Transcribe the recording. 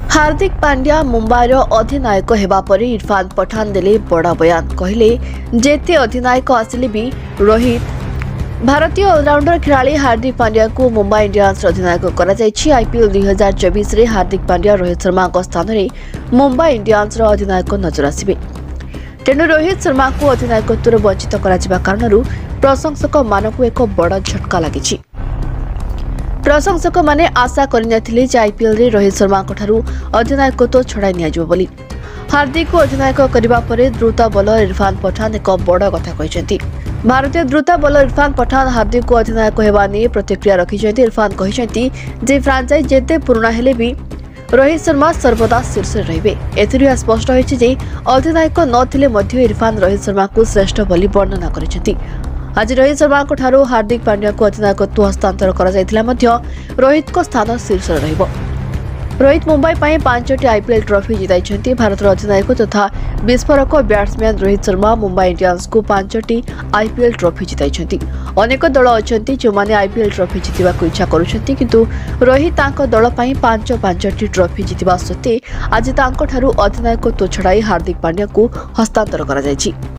हार्दिक पांड्या मुंबईर अधिनायक हेबा परे इरफान पठान देले बड़ा बयान कहले जेते अधिनायक आसिले भी रोहित भारतीय ऑलराउंडर खिलाड़ी हार्दिक पांड्या को मुंबई इंडियंस अधिनायक करा जायछि। आईपीएल 2024 रे हार्दिक पांड्या रोहित शर्मा को स्थान रे मुंबई इंडियंस अधिनायक नजर आसिबे। तेणु रोहित शर्मा को अधिनायकत्व वंचित करा जिबा कारणरू प्रशंसक मानकु एक बड़ झटका लागिछि। प्रशंसक माने आशा करिनथिले जे आईपीएल रे रोहित शर्मा कोठारू अधिनायकत्व छड़ाई नियाजिबो बोली। हार्दिक को अधिनायक करबा परे द्रुत बॉलर इरफान पठान एक बड़ कथा कहिसेंती। भारतीय द्रुत बॉलर इरफान पठान हार्दिक को अधिनायक हेबा नै प्रतिक्रिया रखिसेंती। इरफान कहिसेंती जे फ्रांचाइज जेते पुराना हेले भी रोहित शर्मा सर्वदा शीर्ष रहिबे। एथिरु स्पष्ट होइछि जे अधिनायक नथिले मध्ये इरफान रोहित शर्मा को श्रेष्ठ बोली वर्णना करिसेंती। आज रोहित शर्मा को ठारो हार्दिक पांड्या को अधिनायकत्व हस्तांतर करा जायतिला मध्ये रोहित को स्थान शीर्ष रहिबो। रोहित मुंबई पाए 5टी आईपीएल ट्रॉफी जिताइछन्ती। भारत अधिनायक तथा विस्फोरक बैट्समैन रोहित शर्मा मुंबई इंडियंस को 5टी आईपीएल ट्रॉफी जिताइछन्ती। अनेक दल अछन्ती जो माने आईपीएल ट्रॉफी जितिबा को इच्छा करूछन्ती, किंतु रोहित तांको दल पाए 5टी ट्रॉफी जितिबा सत्ते आज तांको ठारू अधिनायकत्व छड़ाई हार्दिक पांड्या को हस्तांतर करा जायछि।